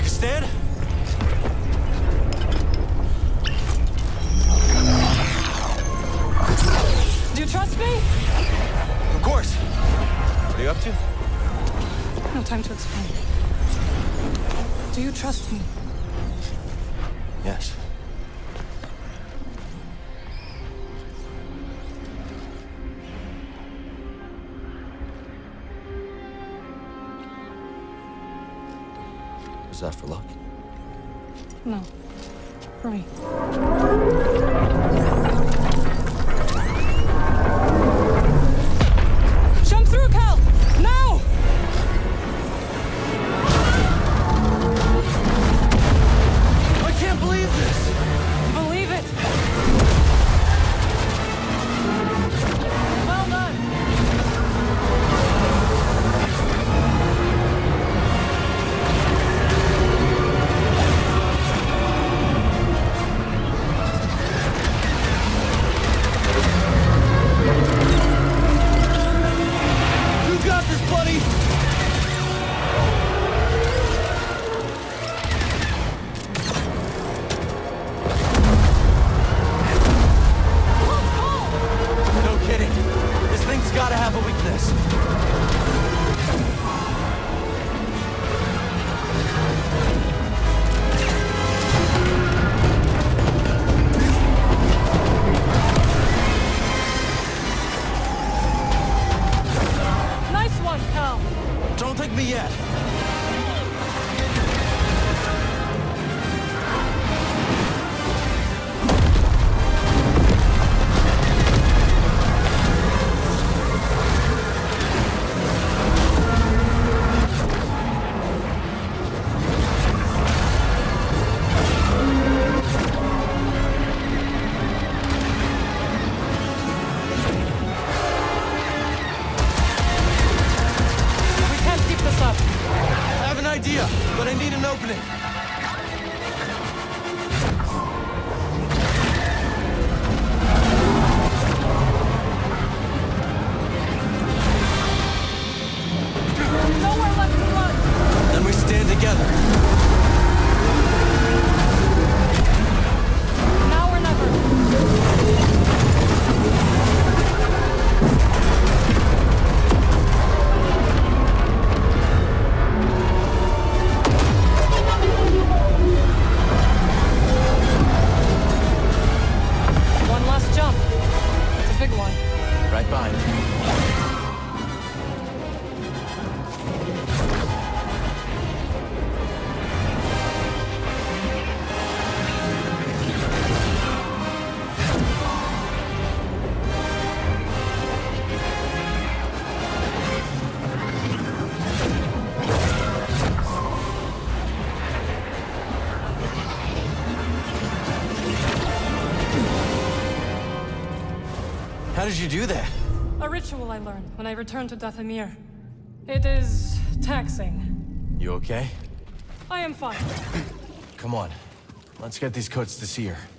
Take a stand? Do you trust me? Of course. What are you up to? No time to explain. Do you trust me? Yes. Was that for luck? No. For me. Jump through, Cal! Now! I can't believe this! Believe it! Well done! You got this, buddy! No kidding. This thing's gotta have a weakness. Nice one, Cal! Don't take me yet. We can't keep this up. I have an idea, but I need an opening. Nowhere left to run! Then we stand together. Now or never. One last jump. It's a big one. Right behind you. How did you do that? A ritual I learned when I returned to Dathomir. It is taxing. You okay? I am fine. Come on. Let's get these coats to Seer.